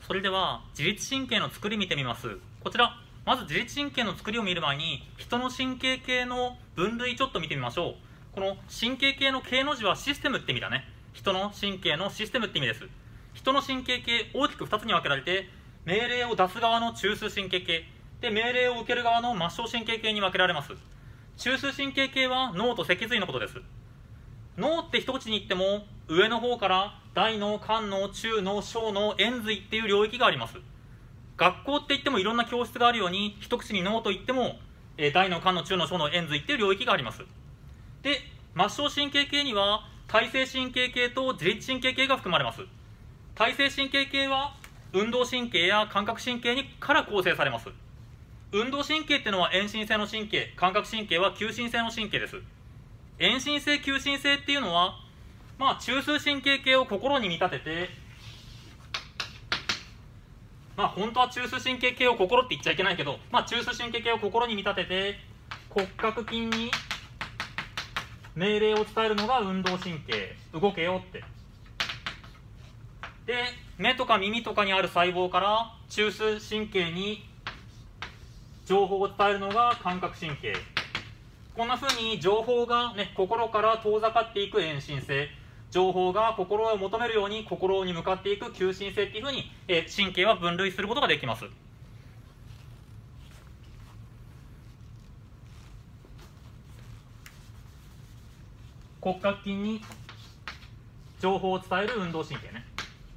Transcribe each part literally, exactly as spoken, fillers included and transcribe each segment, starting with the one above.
それでは自律神経の作り見てみます。こちら、まず自律神経の作りを見る前に人の神経系の分類ちょっと見てみましょう。この神経系の系の字はシステムって意味だね。人の神経のシステムって意味です。人の神経系大きくふたつに分けられて、命令を出す側の中枢神経系で、命令を受ける側の末梢神経系に分けられます。中枢神経系は脳と脊髄のことです。脳って一口に言っても上の方から大脳、間脳、中脳、小脳、延髄っていう領域があります。学校って言ってもいろんな教室があるように、一口に脳と言っても、えー、大脳、間脳、中脳、小脳、延髄っていう領域があります。で、末梢神経系には体性神経系と自律神経系が含まれます。体性神経系は運動神経や感覚神経にから構成されます。運動神経っていうのは遠心性の神経、感覚神経は急心性の神経です。遠心性、急心性っていうのは、まあ、中枢神経系を心に見立てて、まあ、本当は中枢神経系を心って言っちゃいけないけど、まあ、中枢神経系を心に見立てて、骨格筋に命令を伝えるのが運動神経。動けよって。で、目とか耳とかにある細胞から中枢神経に情報を伝えるのが感覚神経。こんな風に情報が、ね、心から遠ざかっていく遠心性、情報が心を求めるように心に向かっていく急心性っていう風に、えー、神経は分類することができます。骨格筋に情報を伝える運動神経ね。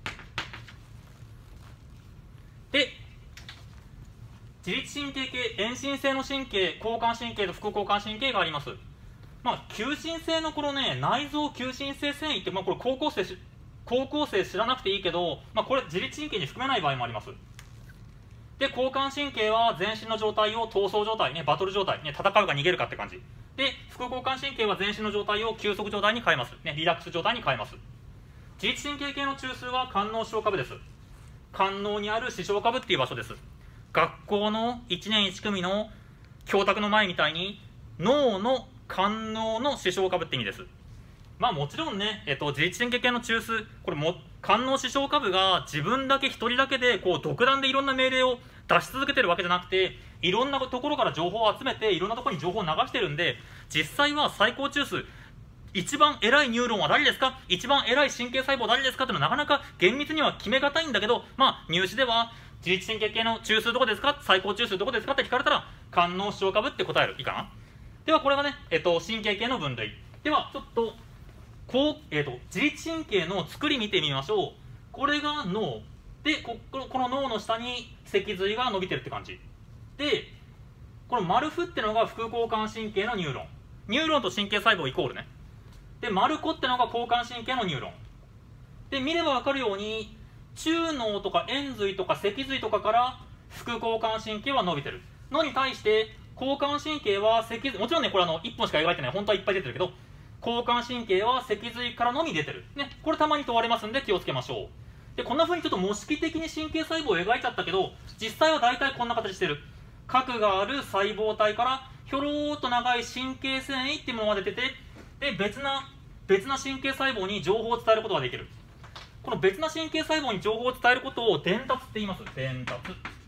で、自律神経系、遠心性の神経、交感神経と副交感神経があります。まあ、急心性のこのね、内臓急心性線維って、まあ、これ高校生し、高校生知らなくていいけど、まあ、これ自律神経に含めない場合もあります。で、交感神経は全身の状態を闘争状態、ね、バトル状態、ね、戦うか逃げるかって感じ。で、副交感神経は全身の状態を休息状態に変えます。ね、リラックス状態に変えます。自律神経系の中枢は間脳視床下部です。間脳にある視床下部っていう場所です。学校のいちねんいち組の教託の前みたいに脳の間脳の視床下部って意味です。まあもちろんね、えっと、自律神経系の中枢、これも間脳視床下部が自分だけ一人だけでこう独断でいろんな命令を出し続けてるわけじゃなくて、いろんなところから情報を集めていろんなところに情報を流してるんで、実際は最高中枢、一番偉いニューロンは誰ですか、一番偉い神経細胞誰ですかっていうのはなかなか厳密には決めがたいんだけど、まあ入試では自律神経系の中枢どこですか、最高中枢どこですかって聞かれたら間脳視床下部って答える。いいかな。ではこれがね、えっと、神経系の分類では、ちょっとこう、えっと、自律神経の作り見てみましょう。これが脳で、ここの脳の下に脊髄が伸びてるって感じで、この丸符ってのが副交感神経のニューロン、ニューロンと神経細胞イコールね。で、丸子ってのが交感神経のニューロンで、見れば分かるように中脳とか延髄とか脊髄とかから副交感神経は伸びてるのに対して、交感神経は脊髄、もちろんねこれあのいっぽんしか描いてない、本当はいっぱい出てるけど、交感神経は脊髄からのみ出てるね。これたまに問われますんで気をつけましょう。で、こんな風にちょっと模式的に神経細胞を描いちゃったけど、実際は大体こんな形してる。核がある細胞体からひょろーっと長い神経線維っていうものが出てて、で別な別な神経細胞に情報を伝えることができる。この別な神経細胞に情報を伝えることを伝達って言います。伝達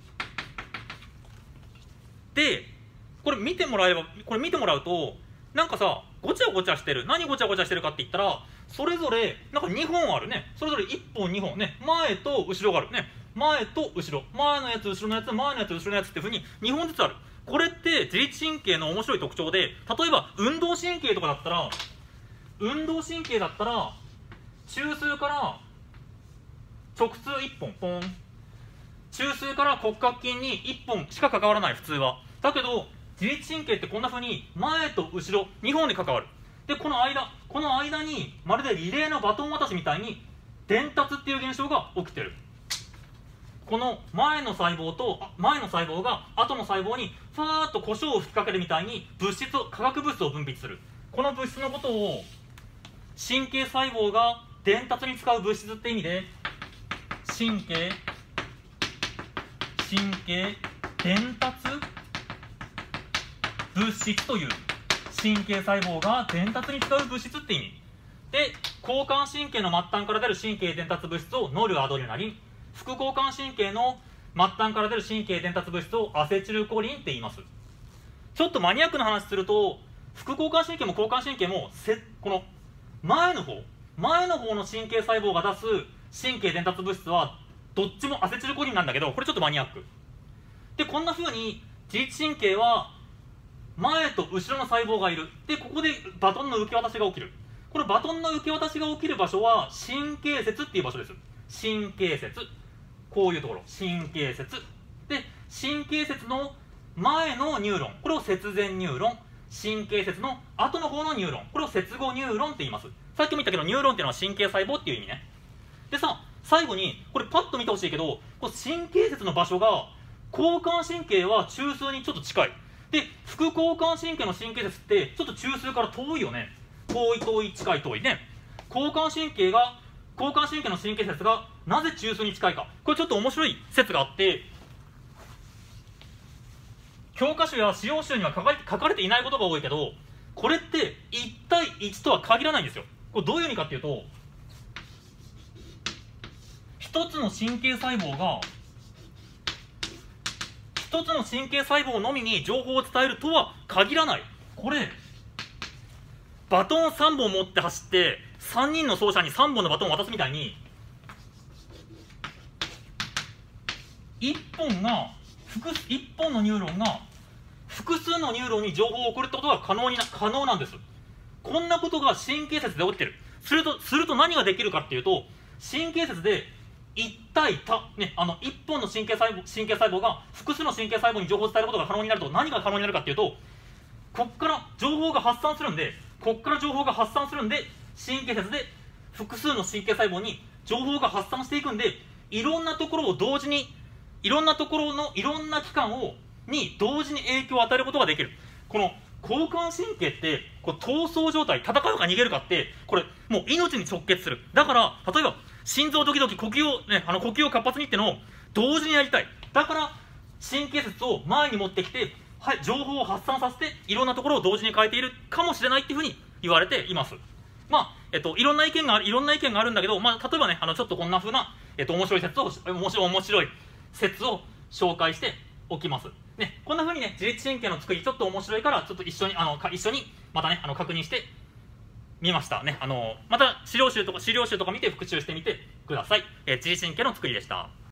で、これ見てもらえば、これ見てもらうとなんかさ、ごちゃごちゃしてる。何ごちゃごちゃしてるかって言ったら、それぞれなんかにほんあるね。それぞれいっぽんにほんね、前と後ろがあるね。前と後ろ、前のやつ後ろのやつ、前のやつ後ろのやつっていう風ににほんずつある。これって自律神経の面白い特徴で、例えば運動神経とかだったら運動神経だったら中枢から直通いっぽんポン、中枢から骨格筋にいっぽんしか関わらない普通は。だけど自律神経ってこんな風に前と後ろにほんで関わる。で、この間この間にまるでリレーのバトン渡しみたいに伝達っていう現象が起きてる。この前の細胞と前の細胞が後の細胞にファーッと胡椒を吹きかけるみたいに物質を化学物質を分泌する。この物質のことを神経細胞が伝達に使う物質って意味で、神経神経伝達物質という。神経細胞が伝達に使う物質って意味で、交感神経の末端から出る神経伝達物質をノルアドレナリン、 副交感神経の末端から出る神経伝達物質をアセチルコリンって言います。ちょっとマニアックな話すると、副交感神経も交感神経もせこの前の方前の方の神経細胞が出す神経伝達物質はどっちもアセチルコリンなんだけど、これちょっとマニアックで、こんな風に自律神経は前と後ろの細胞がいる。でここでバトンの受け渡しが起きる。このバトンの受け渡しが起きる場所は神経節っていう場所です。神経節、こういうところ神経節で、神経節の前のニューロン、これを節前ニューロン、神経節の後の方のニューロン、これを節後ニューロンって言います。さっきも言ったけどニューロンっていうのは神経細胞っていう意味ね。でさ、最後にこれパッと見てほしいけど、この神経節の場所が交感神経は中枢にちょっと近い。で副交感神経の神経節ってちょっと中枢から遠いよね。遠い遠い近い遠いね。交感神経が交感神経の神経節がなぜ中枢に近いか、これちょっと面白い説があって、教科書や資料集には書かれ書かれていないことが多いけど、これっていち対いちとは限らないんですよ。これどういう意味かっていうと、一つの神経細胞が一つの神経細胞のみに情報を伝えるとは限らない。これバトンをさんぼん持って走ってさんにんの走者にさんぼんのバトンを渡すみたいに、いっぽんが複いっぽんのニューロンが複数のニューロンに情報を送るってことが可能にな可能なんです。こんなことが神経節で起きてる。するとすると何ができるかっていうと、神経節でいち対多、ね、あのいっぽんの神経細胞神経細胞が複数の神経細胞に情報を伝えることが可能になると、何が可能になるかっていうと、こっから情報が発散するんでこっから情報が発散するんで神経節で複数の神経細胞に情報が発散していくんで、いろんなところを同時にいろんなところのいろんな器官をに同時に影響を与えることができる。この交感神経ってこう闘争状態、戦うか逃げるかってこれもう命に直結する。だから例えば心臓ドキドキ呼吸を、ね、あの呼吸を活発にってのを同時にやりたい。だから神経節を前に持ってきて、はい、情報を発散させていろんなところを同時に変えているかもしれないっていうふうに言われています。まあえっと、いろんな意見があるいろんな意見があるんだけど、まあ、例えばね、あのちょっとこんなふうな、えっと、面白い説を面白い面白い説を紹介しておきます。ね、こんなふうにね、自律神経の作りちょっと面白いから、ちょっと一緒にあのか一緒にまたね、あの確認してみましたね。あのまた資料集とか資料集とか見て復習してみてください。えー、自律神経の作りでした。